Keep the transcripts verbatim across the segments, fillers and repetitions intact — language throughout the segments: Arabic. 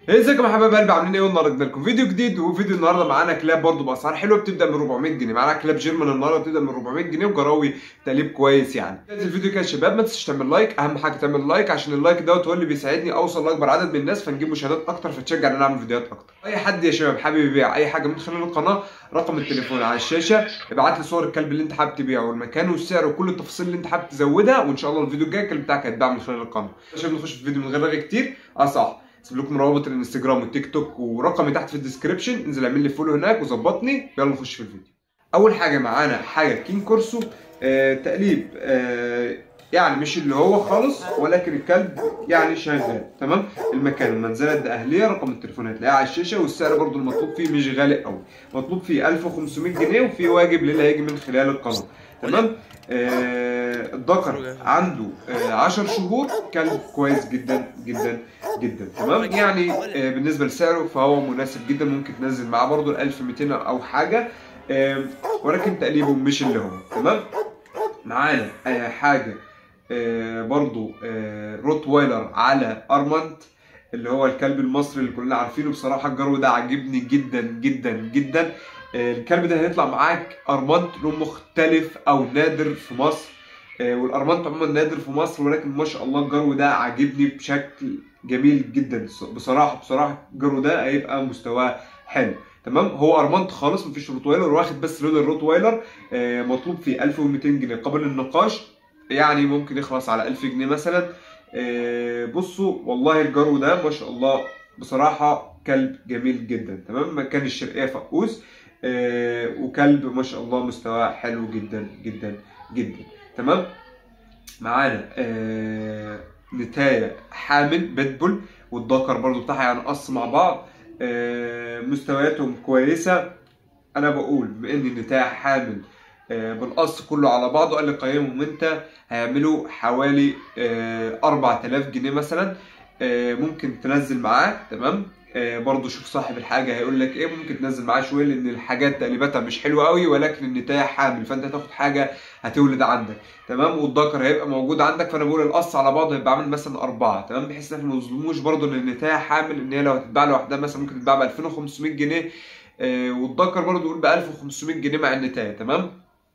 ازيكم يا حبايب قلبي، عاملين ايه؟ النهارده لكم فيديو جديد، وفيديو النهارده معانا كلاب برضو باسعار حلوه بتبدا من أربعمية جنيه. معانا كلاب جيرمان النهارده بتبدا من أربعمية جنيه وجراوي تقليب كويس. يعني نزل الفيديو كده يا شباب، ما تنسوش تعمل لايك، اهم حاجه تعمل لايك عشان اللايك دوت هو اللي بيساعدني اوصل لاكبر عدد من الناس فنجيب مشاهدات اكتر فتشجع ان انا اعمل فيديوهات اكتر. اي حد يا شباب حابب يبيع اي حاجه من خلال القناه، رقم التليفون على الشاشه، ابعت لي صور الكلب اللي انت حابب تبيعه والمكان والسعر وكل التفاصيل اللي انت حابب تزودها، وان شاء الله الفيديو الجاي الكلب بتاعك هيتباع من خلال القناه. يا شباب نخش في الفيديو من غير رغي كتير. اه صح، سيب لكم روابط الانستجرام والتيك توك ورقمي تحت في الديسكربشن، انزل اعمل لي فولو هناك وظبطني. يلا نخش في الفيديو. اول حاجه معانا حاجه كينج كورسو، آه تقليب، آه يعني مش اللي هو خالص، ولكن الكلب يعني شغال تمام. المكان المنزله ده اهليه، رقم التليفون هتلاقيه على الشاشه، والسعر برضو المطلوب فيه مش غالي قوي، مطلوب فيه ألف وخمسمية جنيه، وفي واجب للي هيجي من خلال القناه تمام. آه الذكر عنده آه عشر شهور، كلب كويس جدا جدا جدا تمام. يعني آه بالنسبه لسعره فهو مناسب جدا، ممكن تنزل معاه برضو ال ألف ومئتين او حاجه، آه ولكن تقليبه مش اللي هو تمام. معانا آه حاجه آه برضو آه روت وايلر على ارمانت، اللي هو الكلب المصري اللي كلنا عارفينه. بصراحه الجرو ده عاجبني جدا جدا جدا. آه الكلب ده هيطلع معاك ارمانت لون مختلف او نادر في مصر، آه والارمانت عموما نادر في مصر، ولكن ما شاء الله الجرو ده عاجبني بشكل جميل جدا. بصراحه بصراحه الجرو ده هيبقى مستواه حلو تمام. هو ارمانت خالص مفيش روت وايلر، واخد بس لون الروت وايلر. آه مطلوب فيه ألف ومئتين جنيه قبل النقاش، يعني ممكن يخلص على ألف جنيه مثلا. آه بصوا والله الجرو ده ما شاء الله بصراحه كلب جميل جدا تمام. مكان الشرقيه فقوس، آه وكلب ما شاء الله مستواه حلو جدا جدا جدا تمام. معانا آه نتاية حامل بيتبول، والذكر برضو بتاعها يعني قص مع بعض، آه مستوياتهم كويسه. انا بقول بما ان النتاية حامل آه بالقص كله على بعضه، قال لي قيمهم انت هيعملوا حوالي آه أربعة آلاف جنيه مثلا. آه ممكن تنزل معاه تمام. آه برضو شوف صاحب الحاجه هيقول لك ايه، ممكن تنزل معاه شويه لان الحاجات تقليباتها مش حلوه قوي، ولكن النتاية حامل فانت هتاخد حاجه هتولد عندك تمام، والذكر هيبقى موجود عندك. فانا بقول القص على بعضه هيبقى عامل مثلا اربعه تمام، بحيث ان احنا ما نظلموش برضو ان النتاية حامل، ان هي لو هتتباع لوحدها مثلا ممكن تتباع ب ألفين وخمسمية جنيه، آه والذكر برضو يقول ب ألف وخمسمية جنيه مع النتاية تمام.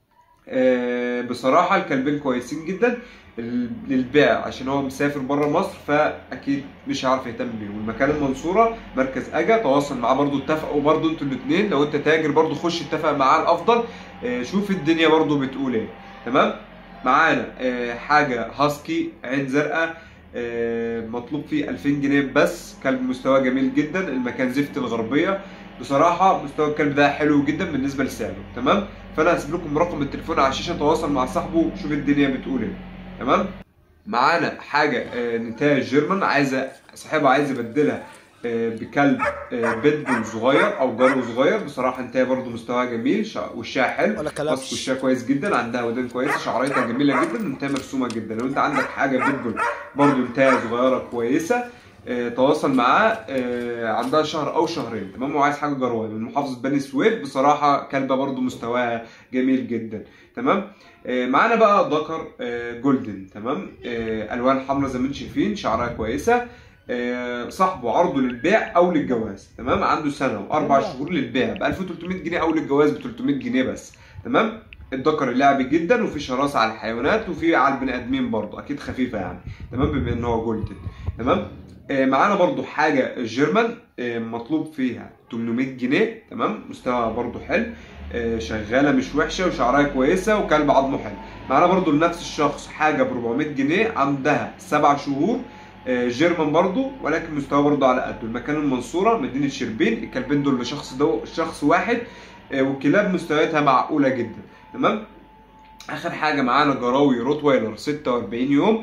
آه بصراحه الكلبين كويسين جدا للبيع، عشان هو مسافر بره مصر فاكيد مش هيعرف يهتم بيه. والمكان المنصوره مركز اجا، تواصل معاه برضو، اتفقوا برضو انتوا الاثنين. لو انت تاجر برضو خش اتفق معاه الافضل، آه شوف الدنيا برضو بتقول ايه تمام. معانا آه حاجه هاسكي عين زرقاء، آه مطلوب فيه ألفين جنيه بس. كلب مستواه جميل جدا، المكان زفت الغربيه. بصراحه مستوى الكلب ده حلو جدا بالنسبه لسعره تمام. فانا هسيب لكم رقم التليفون على الشاشه، تواصل مع صاحبه شوف الدنيا بتقول ايه تمام. معانا حاجه آه نتاية جيرمان، عايزه صاحبها عايز يبدلها آه بكلب آه بيتبول صغير او جرو صغير. بصراحه نتاية برضو مستواها جميل، وشها حلو، ماسك وشها كويس جدا، عندها ودان كويسه، شعريتها جميله جدا، نتاية مرسومه جدا. لو انت عندك حاجه بيتبول برضو نتاية صغيره كويسه، آه، تواصل معاه. آه، عندها شهر او شهرين تمام، وعايز حاجه جرويه من محافظه بني سويف. بصراحه كلبه برضو مستواها جميل جدا تمام. آه، معانا بقى ذكر آه، جولدن تمام، آه، الوان حمراء زي ما انتم شايفين، شعرها كويسه. آه، صاحبه عرضه للبيع او للجواز تمام، عنده سنه واربع شهور للبيع ب ألف وتلتمية جنيه، او للجواز ب تلتمية جنيه بس تمام. الذكر لعبي جدا، وفي شراسه على الحيوانات وفي على البني ادمين برضو، اكيد خفيفه يعني تمام بما ان هو جولدن تمام. معانا برضو حاجة جيرمان، مطلوب فيها تمنمية جنيه تمام، مستوى برضو حلو، شغالة مش وحشة وشعرها كويسة وكلب عظمه حلو. معانا برضو لنفس الشخص حاجة ب أربعمية جنيه، عندها سبع شهور، جيرمان برضو، ولكن مستوى برضو على قده. المكان المنصورة مدينة شربين. الكلبين دول لشخص دو شخص واحد، والكلاب مستوياتها معقولة جدا تمام. اخر حاجه معانا جراوي روت وايلر ستة وأربعين يوم،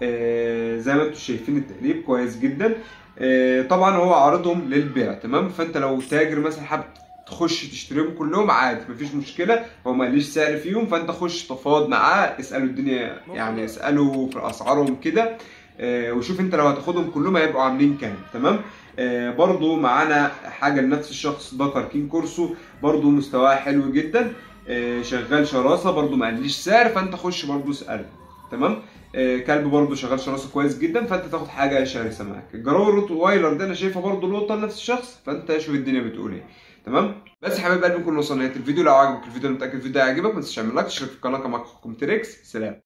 آه زي ما انتم شايفين التقليب كويس جدا. آه طبعا هو عارضهم للبيع تمام، فانت لو تاجر مثلا حابب تخش تشتريهم كلهم عادي مفيش مشكله، هو ما ليش سعر فيهم، فانت خش تفاوض معاه، اساله الدنيا يعني، اساله في اسعارهم كده، آه وشوف انت لو هتاخدهم كلهم هيبقوا عاملين كام تمام. آه برضو معانا حاجه لنفس الشخص ذكر كين كورسو، برضو مستواه حلو جدا، شغال شراسه برضو ما قاليش سعر، فانت خش برضو اساله تمام. آه كلب برضه شغال شراسه كويس جدا، فانت تاخد حاجه شرسه معاك. الجراوي الروت وايلر ده انا شايفه برضه القطه لنفس الشخص، فانت شوف الدنيا بتقول ايه. تمام. بس حبايب قلبي، نكون وصلنا لنهايه الفيديو. لو عجبك الفيديو، انا متاكد الفيديو هيعجبك، ما تنساش تعمل لايك، تشترك في القناه، كما معاكم تريكس. سلام.